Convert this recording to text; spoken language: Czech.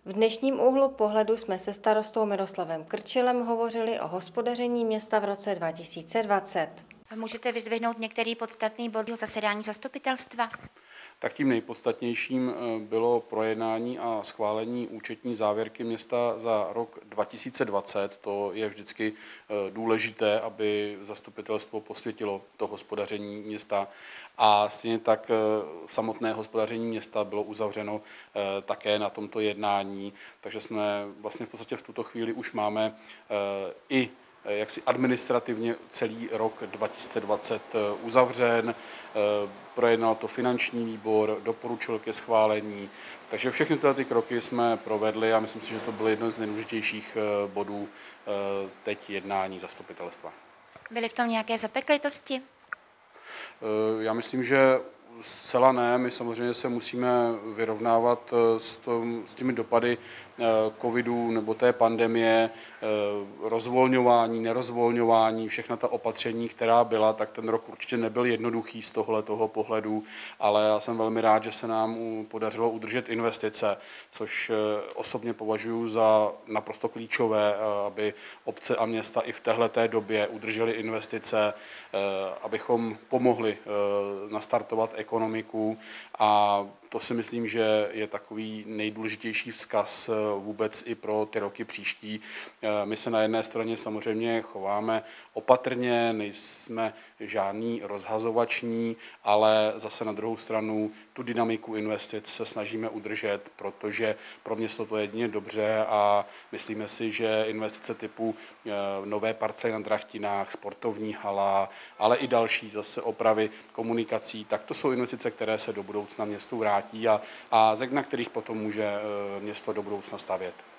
V dnešním úhlu pohledu jsme se starostou Miroslavem Krčilem hovořili o hospodaření města v roce 2020. Můžete vyzdvihnout některý podstatný bod zasedání zastupitelstva? Tak tím nejpodstatnějším bylo projednání a schválení účetní závěrky města za rok 2020. To je vždycky důležité, aby zastupitelstvo posvětilo to hospodaření města. A stejně tak samotné hospodaření města bylo uzavřeno také na tomto jednání. Takže jsme vlastně v podstatě v tuto chvíli už máme i jaksi administrativně celý rok 2020 uzavřen, projednal to finanční výbor, doporučil ke schválení, takže všechny tyhle kroky jsme provedli a myslím si, že to bylo jedno z nejdůležitějších bodů teď jednání zastupitelstva. Byly v tom nějaké zapeklitosti? Já myslím, že zcela ne. My samozřejmě se musíme vyrovnávat s těmi dopady covidu nebo té pandemie, rozvolňování, nerozvolňování, všechna ta opatření, která byla, tak ten rok určitě nebyl jednoduchý z tohoto pohledu, ale já jsem velmi rád, že se nám podařilo udržet investice, což osobně považuji za naprosto klíčové, aby obce a města i v téhleté době udržely investice, abychom pomohli nastartovat ekonomiku, a to si myslím, že je takový nejdůležitější vzkaz vůbec i pro ty roky příští. My se na jedné straně samozřejmě chováme opatrně, nejsme žádný rozhazovační, ale zase na druhou stranu tu dynamiku investic se snažíme udržet, protože pro město to je jedině dobře a myslíme si, že investice typu nové parcely na Drachtinách, sportovní hala, ale i další zase opravy komunikací, tak to jsou investice, které se do budoucna městu vrátí a na kterých potom může město do budoucna stavět.